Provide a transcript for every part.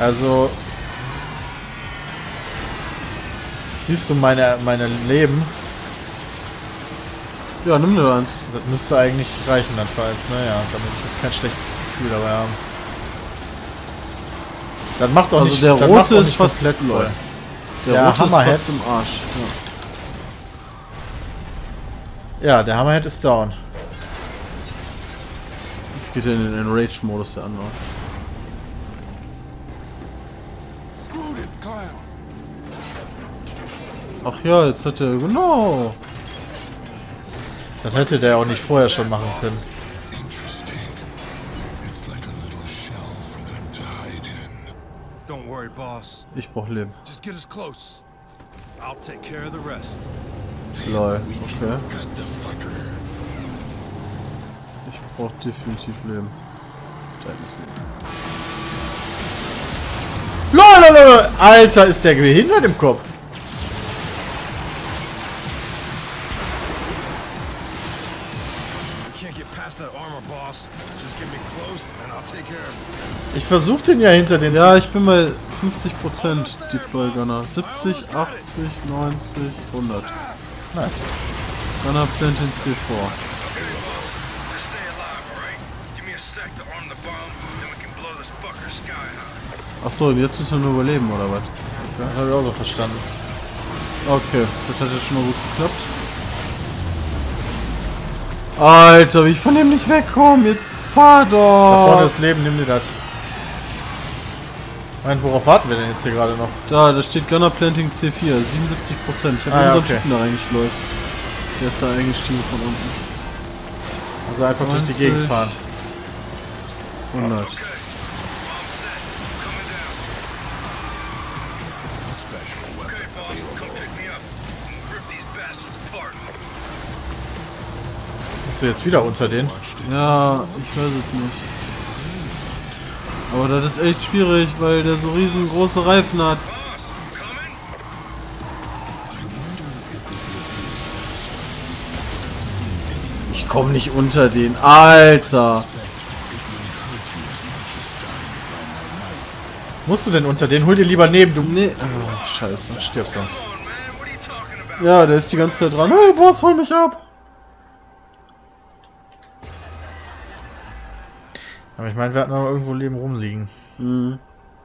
Also... Siehst du meine Leben? Ja, nimm dir eins. Das müsste eigentlich reichen dann falls. Naja, damit ist jetzt kein schlechtes Gefühl, aber ja. Das macht auch also nicht... der das macht rote auch ist nicht fast komplett voll. Der rote ist Hammerhead. fast im Arsch. Ja, der Hammerhead ist down. Jetzt geht er in den Enrage-Modus, der andere. Ach ja, jetzt hat er... Genau! Das hätte der auch nicht vorher schon machen können. Don't worry, boss. Ich brauch Leben. Just get us close. I'll take care of the rest. Lol, okay. Ich brauch definitiv Leben. Da ist Leben. Lololol! Alter, ist der behindert im Kopf? Can't get past that armor, boss. Just get me close and I'll take care of it. Ich versuch den ja hinter den... Ja, ich bin bei 50% Deep Gunner. 70, 80, 90, 100. Nice. Gunner Plant in C4. Just stay alive, alright? Give me a sec to arm the bomb, then we can blow this fucker sky high. Achso, und jetzt müssen wir nur überleben, oder was? Das habe ich auch so verstanden. Okay, das hat jetzt schon mal gut geklappt. Alter, wie ich von dem nicht wegkomme. Jetzt fahr Da vorne doch. ist Leben, nimm dir das. Mein, worauf warten wir denn jetzt hier gerade noch? Da steht Gunner Planting C4, 77%. Ich habe unseren okay. Typen da reingeschleust. Der ist da eingestiegen von unten. Also einfach durch die 90. Gegend fahren. 100. Bist du jetzt wieder unter denen? Ja, ich weiß es nicht. Aber das ist echt schwierig, weil der so riesengroße Reifen hat. Ich komme nicht unter den. Alter! Musst du denn unter denen? Hol dir lieber neben, du... Nee. Oh, scheiße. Stirbst sonst. Ja, der ist die ganze Zeit dran. Hey, Boss, hol mich ab! Aber ich meine, wir hatten noch irgendwo Leben rumliegen. Mhm.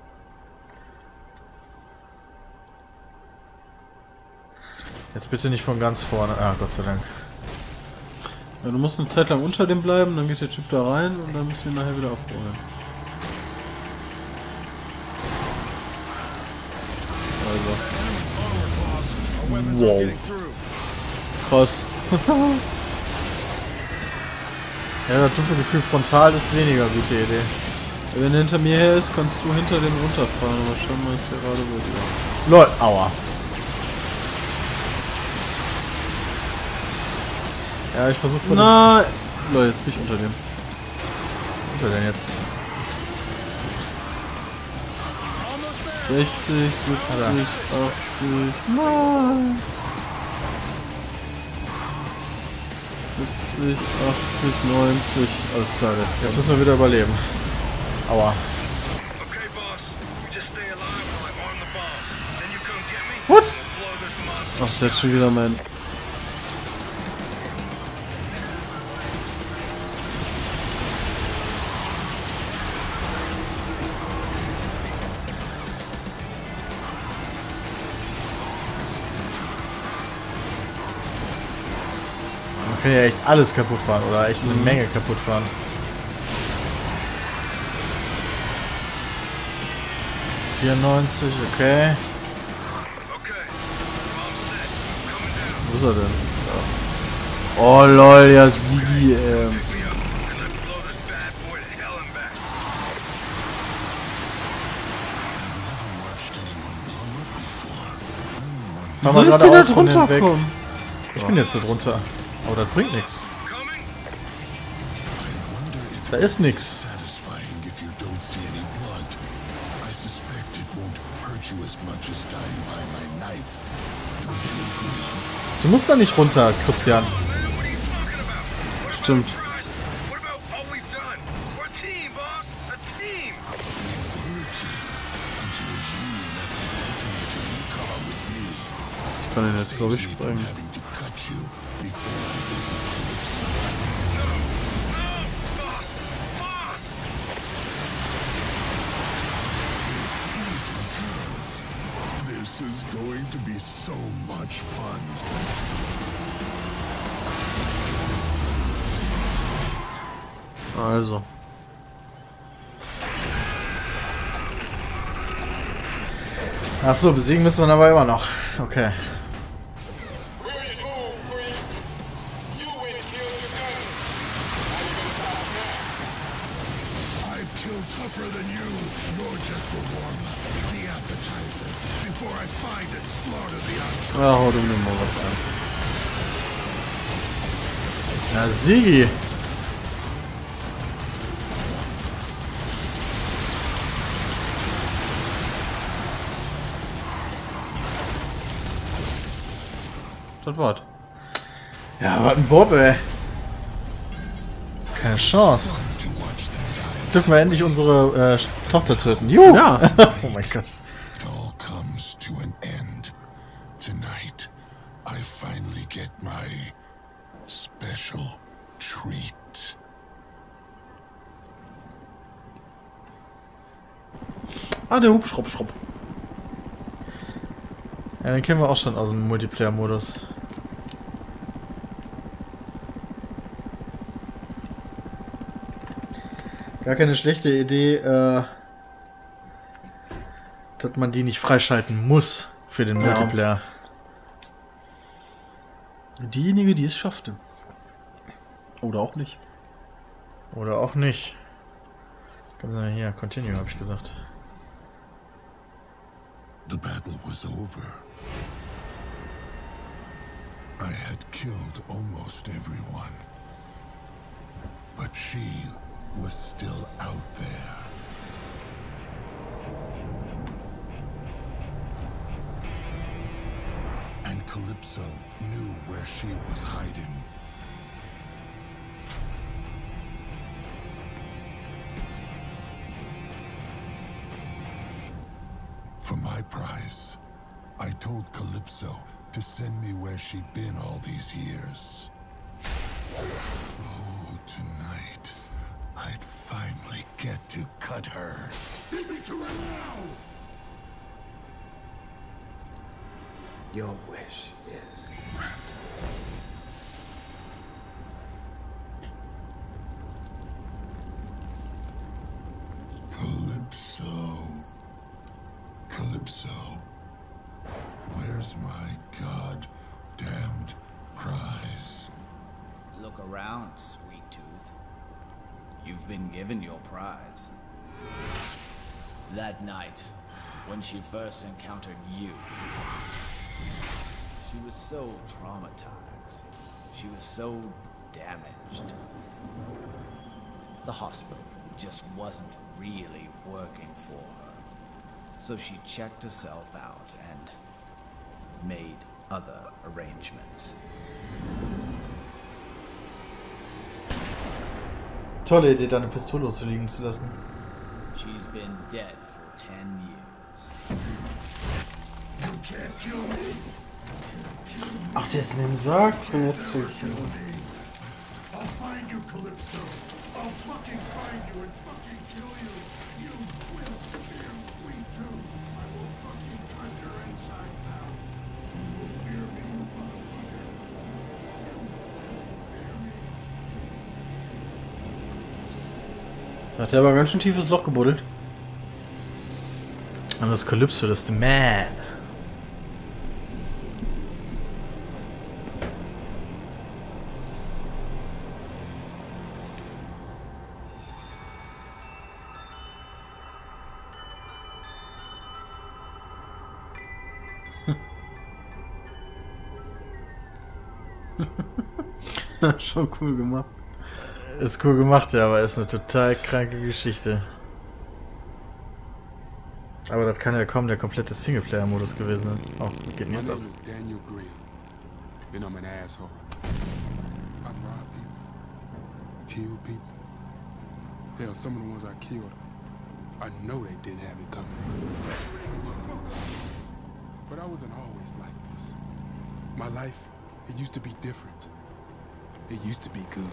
Jetzt bitte nicht von ganz vorne. Ah, Gott sei Dank. Ja, du musst eine Zeit lang unter dem bleiben, dann geht der Typ da rein und dann musst du ihn nachher wieder abholen. Also. Wow. Krass. Ja, das dumme Gefühl frontal ist weniger gute Idee. Wenn er hinter mir her ist, kannst du hinter dem runterfahren, aber scheinbar ist der gerade gut. Ja. Lol, aua. Ja, ich versuche von... Nein! Lol, jetzt bin ich unter dem. Was ist er denn jetzt? 60, 70, 80, nein! 70, 80, 90, alles klar, das Jetzt müssen wir wieder überleben. Aua. What? Ach, der hat schon wieder mein... Man kann ja echt alles kaputt fahren oder echt eine Menge kaputt fahren. ...94, okay. Wo ist er denn? Da. Oh lol, ja Sigi, Wie Fahr soll mal ich denn geradeaus jetzt von denen weg. runterkommen? Ich bin jetzt da drunter. Aber das bringt nichts. Da ist nichts. Du musst da nicht runter, Christian. Stimmt. kann ihn jetzt, glaube ich, sprengen. This is going to be so much fun. Also. Achso, besiegen müssen wir aber immer noch. Okay. I've killed tougher than you. You're just the warm-up, the appetizer, before I find and slaughter the others. Ja, hau du mir mal was an. Na, Sigi. Das war's. Ja, was ein Bob, ey. Keine Chance. Jetzt dürfen wir endlich unsere Tochter töten. Juhu! Ja. Oh mein Gott. It all comes to an end. Tonight, I finally get my special treat. Ah, der Hubschraubschraub. Ja, den kennen wir auch schon aus dem Multiplayer-Modus. Gar keine schlechte Idee, dass man die nicht freischalten muss für den Multiplayer. Diejenige, die es schaffte. Oder auch nicht. Oder auch nicht. Ganz hier, continue, habe ich gesagt. The battle was over. I had killed almost everyone. But she was still out there. And Calypso knew where she was hiding. For my prize, I told Calypso to send me where she'd been all these years. Oh, tonight, I'd finally get to cut her. Take me to her now! Your wish is granted. Calypso. Calypso. Where's my goddamned prize? Look around, Sweet Tooth. You've been given your prize. That night, when she first encountered you, she was so traumatized. She was so damaged. The hospital just wasn't really working for her. So she checked herself out and made other arrangements. Tolle Idee, deine Pistole zu liegen zu lassen. She's been dead for 10 years. You can't kill me. Ach, der ist in dem Sarg. Jetzt I'll find you, Calypso. I'll fucking find you and fucking kill you. You will fear Sweet Tooth. I will fucking cut your insides out. You will fear me, you motherfucker. You will fear me. Da hat er aber ganz schön tiefes Loch gebuddelt. Und das Calypso, das ist the man. Schon cool gemacht. Ist cool gemacht, ja, aber ist eine total kranke Geschichte. Aber das kann ja kaum der komplette Singleplayer-Modus gewesen sein. Oh, geht denn My jetzt ab? name is Daniel Green, and I'm an asshole. I've robbed people, killed people. Hell, some of the ones I killed, I know they didn't have it coming. But I wasn't always like this. My life, it used to be different. It used to be good.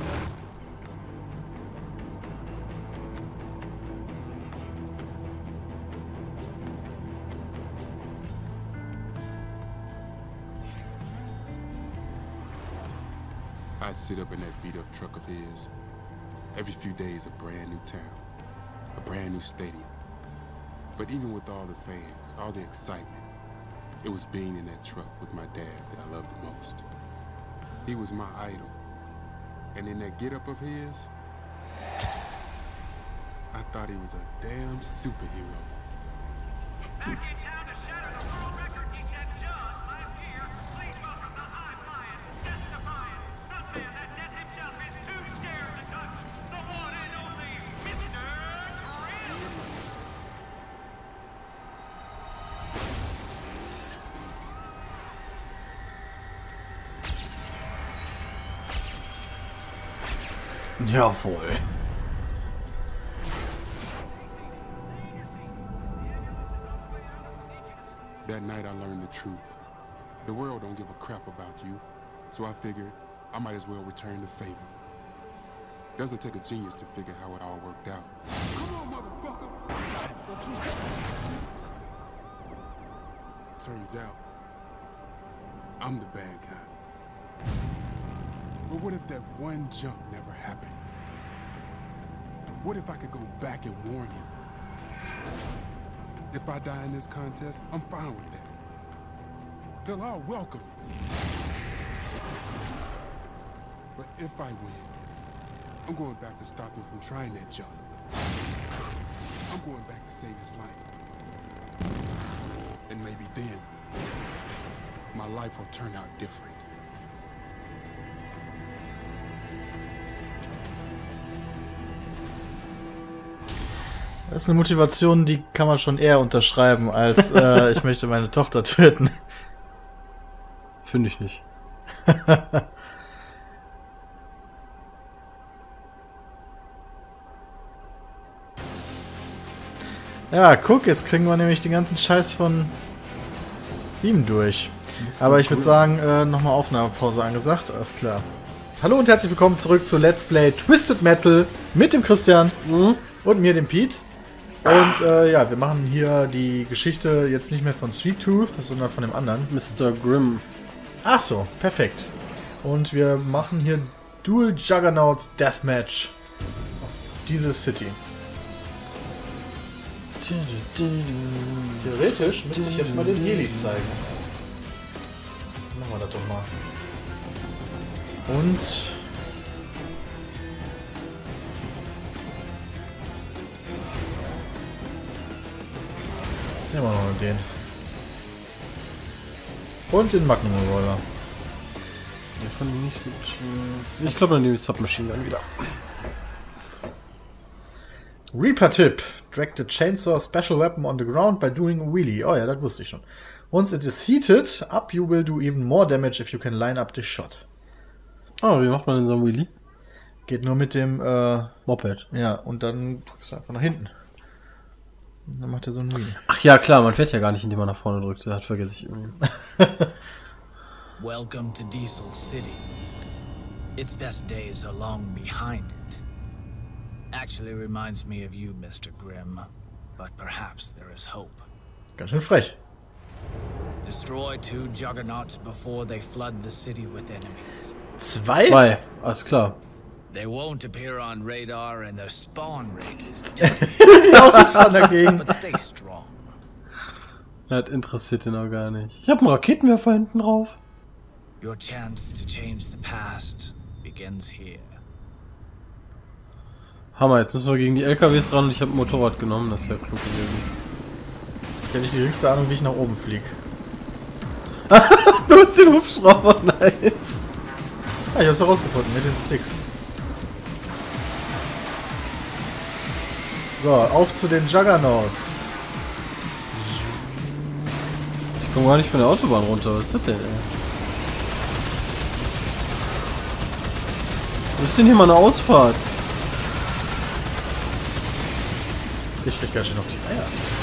I'd sit up in that beat-up truck of his. Every few days, a brand new town, a brand new stadium. But even with all the fans, all the excitement, it was being in that truck with my dad that I loved the most. He was my idol. And in that get-up of his, I thought he was a damn superhero. Back in town to shatter the world record he set just last year. Please welcome the high-flying, death-defying stuntman that death himself is too scared to touch. The one and only Mr. Grimm. Jawohl. That night I learned the truth. The world don't give a crap about you, so I figured I might as well return the favor. Doesn't take a genius to figure how it all worked out. Come on, motherfucker! Oh, please don't. Turns out, I'm the bad guy. But what if that one jump never happened? What if I could go back and warn you? If I die in this contest, I'm fine with that. They'll all welcome it. But if I win, I'm going back to stop him from trying that jump. I'm going back to save his life. And maybe then, my life will turn out different. Das ist eine Motivation, die kann man schon eher unterschreiben, als ich möchte meine Tochter töten. Finde ich nicht. Ja, guck, jetzt kriegen wir nämlich den ganzen Scheiß von ihm durch. Aber ich würde sagen, nochmal Aufnahmepause angesagt. Alles klar. Hallo und herzlich willkommen zurück zu Let's Play Twisted Metal mit dem Christian und mir, dem Pete. Und ja, wir machen hier die Geschichte jetzt nicht mehr von Sweet Tooth, sondern von dem anderen. Mr. Grimm. Ach so, perfekt. Und wir machen hier Dual Juggernauts Deathmatch auf diese City. Theoretisch müsste ich jetzt mal den Heli zeigen. Machen wir das doch mal. Und nehmen wir noch den. Und den Magnum Revolver. Der fand ich nicht so. Ich glaube, dann nehme ich Submachine Gun wieder. Reaper-Tipp. Drag the chainsaw special weapon on the ground by doing a wheelie. Oh ja, das wusste ich schon. Once it is heated up, you will do even more damage if you can line up the shot. Oh, wie macht man denn so ein Wheelie? Geht nur mit dem Moped. Ja, und dann drückst du einfach nach hinten. Und dann macht er so ein Wheelie. Ach ja, klar, man fährt ja gar nicht, indem man nach vorne drückt. Das vergesse ich irgendwie. Welcome to Diesel City. Its best days are long behind it. Actually reminds me of you, Mr. Grimm. But perhaps there is hope. Ganz schön frech. Destroy 2 Juggernauts before they flood the city with enemies. 2? Alles klar. They won't appear on radar and their spawn rate is deadly. Die Autos fahren dagegen. But stay strong. Das interessiert ihn auch gar nicht. Ich habe einen Raketenwerfer hinten drauf. Your chance to change the past begins here. Hammer, jetzt müssen wir gegen die LKWs ran und ich habe ein Motorrad genommen, das ist ja klug gewesen. Ich habe nicht die höchste Ahnung, wie ich nach oben fliege. Du hast den Hubschrauber, nice. Ah, ich hab's herausgefunden, mit den Sticks. So, auf zu den Juggernauts. Ich komme gar nicht von der Autobahn runter, was ist das denn, ey? Wo ist denn hier mal eine Ausfahrt? Ich krieg ganz schön auf die Eier.